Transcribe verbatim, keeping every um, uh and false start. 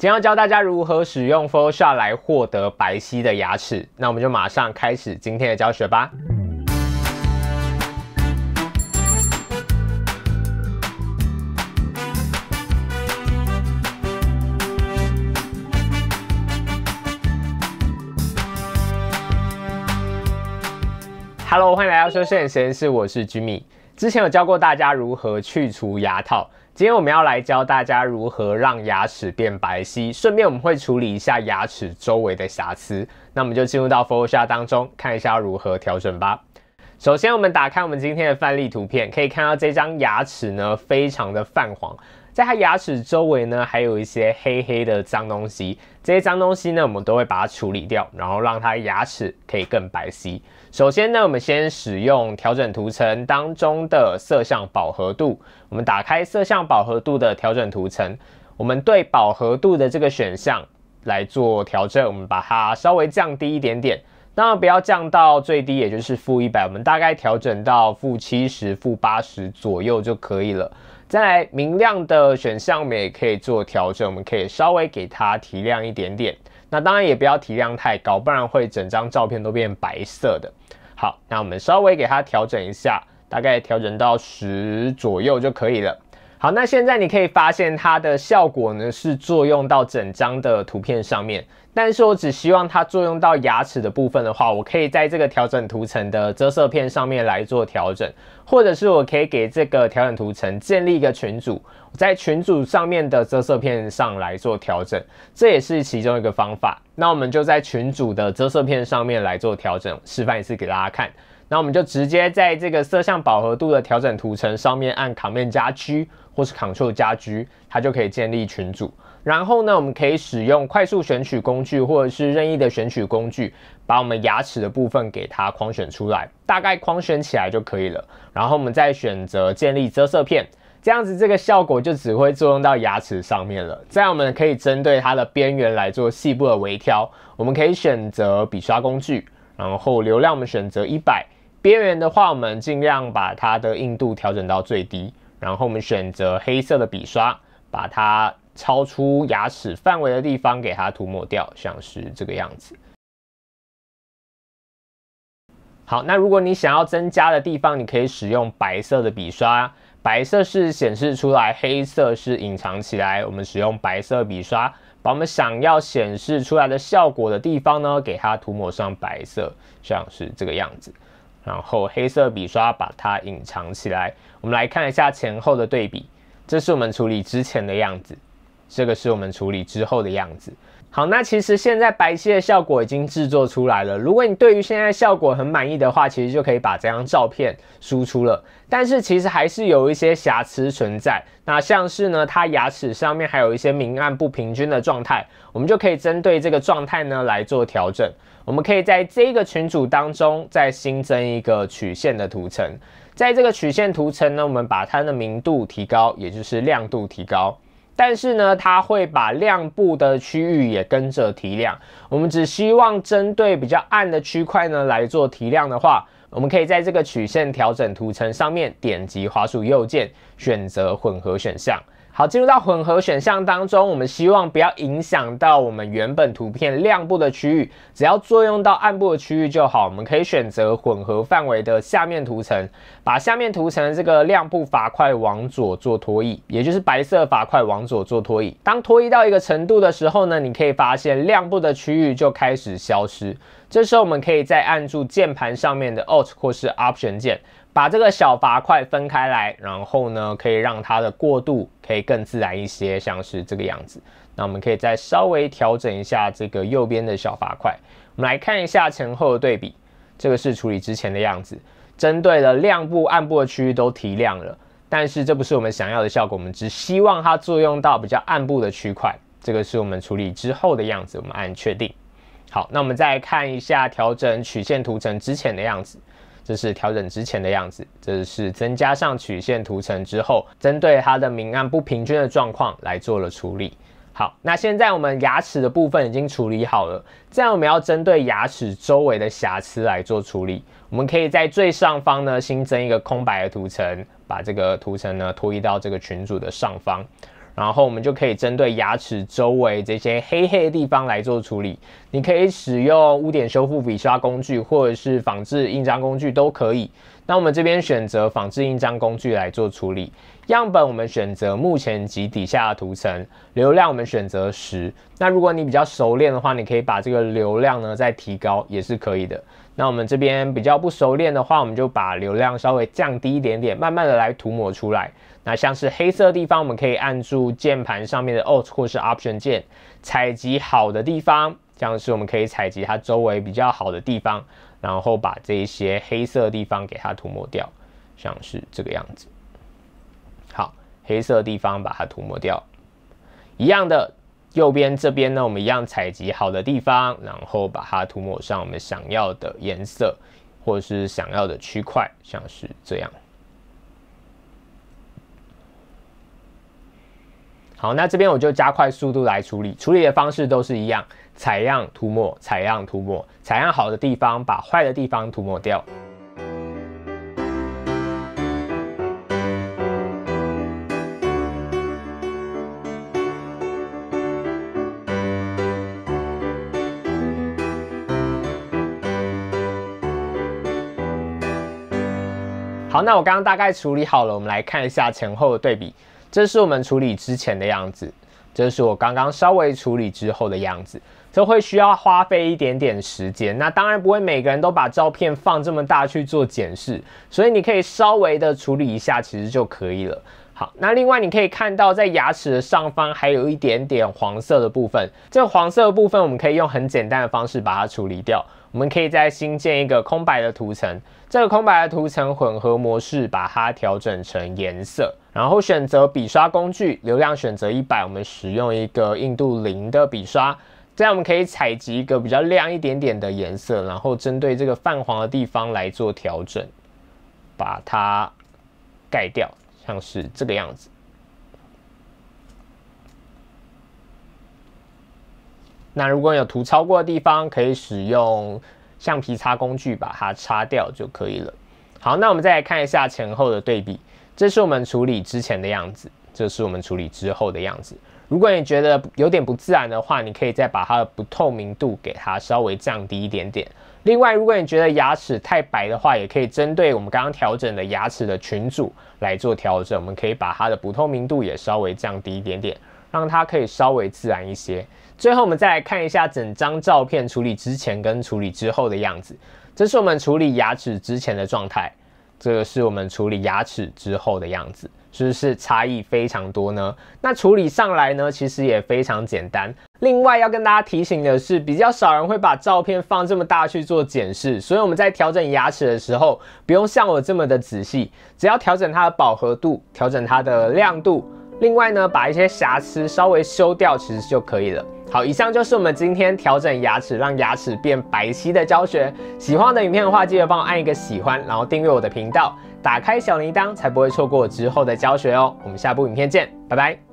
今天要教大家如何使用 Photoshop 来获得白皙的牙齿，那我们就马上开始今天的教学吧。Hello， 欢迎来到说摄影实验室，我是 Jimmy。之前有教过大家如何去除牙套，今天我们要来教大家如何让牙齿变白皙，顺便我们会处理一下牙齿周围的瑕疵。那我们就进入到 Photoshop 当中，看一下要如何调整吧。首先，我们打开我们今天的范例图片，可以看到这张牙齿呢非常的泛黄，在它牙齿周围呢还有一些黑黑的脏东西，这些脏东西呢我们都会把它处理掉，然后让它牙齿可以更白皙。首先呢，我们先使用调整图层当中的色相饱和度，我们打开色相饱和度的调整图层，我们对饱和度的这个选项来做调整，我们把它稍微降低一点点，当然不要降到最低，也就是负一百，我们大概调整到负七十、负八十左右就可以了。再来明亮的选项，我们也可以做调整，我们可以稍微给它提亮一点点。那当然也不要提亮太高，不然会整张照片都变白色的。好，那我们稍微给它调整一下，大概调整到十左右就可以了。好，那现在你可以发现它的效果呢是作用到整张的图片上面，但是我只希望它作用到牙齿的部分的话，我可以在这个调整图层的遮色片上面来做调整，或者是我可以给这个调整图层建立一个群组，在群组上面的遮色片上来做调整，这也是其中一个方法。那我们就在群组的遮色片上面来做调整，示范一次给大家看。那我们就直接在这个色相饱和度的调整图层上面按 Command 加 G 或是 Ctrl 加 G， 它就可以建立群组。然后呢，我们可以使用快速选取工具或者是任意的选取工具，把我们牙齿的部分给它框选出来，大概框选起来就可以了。然后我们再选择建立遮色片，这样子这个效果就只会作用到牙齿上面了。这样我们可以针对它的边缘来做细部的微调，我们可以选择笔刷工具，然后流量我们选择一百。边缘的话，我们尽量把它的硬度调整到最低，然后我们选择黑色的笔刷，把它超出牙齿范围的地方给它涂抹掉，像是这个样子。好，那如果你想要增加的地方，你可以使用白色的笔刷，白色是显示出来，黑色是隐藏起来。我们使用白色笔刷，把我们想要显示出来的效果的地方呢，给它涂抹上白色，像是这个样子。然后黑色笔刷把它隐藏起来。我们来看一下前后的对比，这是我们处理之前的样子，这个是我们处理之后的样子。好，那其实现在白皙的效果已经制作出来了。如果你对于现在效果很满意的话，其实就可以把这张照片输出了。但是其实还是有一些瑕疵存在。那像是呢，它牙齿上面还有一些明暗不平均的状态，我们就可以针对这个状态呢来做调整。我们可以在这个群组当中再新增一个曲线的图层，在这个曲线图层呢，我们把它的明度提高，也就是亮度提高。但是呢，它会把亮部的区域也跟着提亮。我们只希望针对比较暗的区块呢来做提亮的话，我们可以在这个曲线调整图层上面点击滑鼠右键，选择混合选项。好，进入到混合选项当中，我们希望不要影响到我们原本图片亮部的区域，只要作用到暗部的区域就好。我们可以选择混合范围的下面图层，把下面图层这个亮部法块往左做拖移，也就是白色法块往左做拖移。当拖移到一个程度的时候呢，你可以发现亮部的区域就开始消失。这时候我们可以再按住键盘上面的 Alt 或是 Option 键，把这个小法块分开来，然后呢，可以让它的过渡可以更自然一些，像是这个样子。那我们可以再稍微调整一下这个右边的小法块。我们来看一下前后的对比，这个是处理之前的样子，针对了亮部、暗部的区域都提亮了，但是这不是我们想要的效果，我们只希望它作用到比较暗部的区块。这个是我们处理之后的样子，我们按确定。好，那我们再来看一下调整曲线图层之前的样子。这是调整之前的样子，这是增加上曲线图层之后，针对它的明暗不平均的状况来做了处理。好，那现在我们牙齿的部分已经处理好了，这样我们要针对牙齿周围的瑕疵来做处理。我们可以在最上方呢新增一个空白的图层，把这个图层呢拖移到这个群组的上方。 然后我们就可以针对牙齿周围这些黑黑的地方来做处理。你可以使用污点修复笔刷工具，或者是仿制印章工具都可以。那我们这边选择仿制印章工具来做处理。样本我们选择目前及底下的图层，流量我们选择十。那如果你比较熟练的话，你可以把这个流量呢再提高，也是可以的。那我们这边比较不熟练的话，我们就把流量稍微降低一点点，慢慢的来涂抹出来。那像是黑色的地方，我们可以按住键盘上面的 Alt 或是 Option 键，采集好的地方，像是我们可以采集它周围比较好的地方，然后把这一些黑色的地方给它涂抹掉，像是这个样子。好，黑色的地方把它涂抹掉。一样的，右边这边呢，我们一样采集好的地方，然后把它涂抹上我们想要的颜色，或是想要的区块，像是这样。好，那这边我就加快速度来处理，处理的方式都是一样，采样涂抹，采样涂抹，采样好的地方把坏的地方涂抹掉。好，那我刚刚大概处理好了，我们来看一下前后的对比。这是我们处理之前的样子，这是我刚刚稍微处理之后的样子。这会需要花费一点点时间，那当然不会每个人都把照片放这么大去做检视，所以你可以稍微的处理一下，其实就可以了。好，那另外你可以看到，在牙齿的上方还有一点点黄色的部分，这个黄色的部分我们可以用很简单的方式把它处理掉。我们可以再新建一个空白的图层，这个空白的图层混合模式把它调整成颜色，然后选择笔刷工具，流量选择一百，我们使用一个硬度零的笔刷，这样我们可以采集一个比较亮一点点的颜色，然后针对这个泛黄的地方来做调整，把它盖掉，像是这个样子。那如果有涂超过的地方，可以使用橡皮擦工具把它擦掉就可以了。好，那我们再来看一下前后的对比。这是我们处理之前的样子，这是我们处理之后的样子。如果你觉得有点不自然的话，你可以再把它的不透明度给它稍微降低一点点。另外，如果你觉得牙齿太白的话，也可以针对我们刚刚调整的牙齿的群组来做调整。我们可以把它的不透明度也稍微降低一点点，让它可以稍微自然一些。最后我们再来看一下整张照片处理之前跟处理之后的样子。这是我们处理牙齿之前的状态，这个是我们处理牙齿之后的样子，是不是差异非常多呢？那处理上来呢，其实也非常简单。另外要跟大家提醒的是，比较少人会把照片放这么大去做检视，所以我们在调整牙齿的时候，不用像我这么的仔细，只要调整它的饱和度，调整它的亮度，另外呢，把一些瑕疵稍微修掉，其实就可以了。好，以上就是我们今天调整牙齿，让牙齿变白皙的教学。喜欢我的影片的话，记得帮我按一个喜欢，然后订阅我的频道，打开小铃铛，才不会错过之后的教学哦。我们下部影片见，拜拜。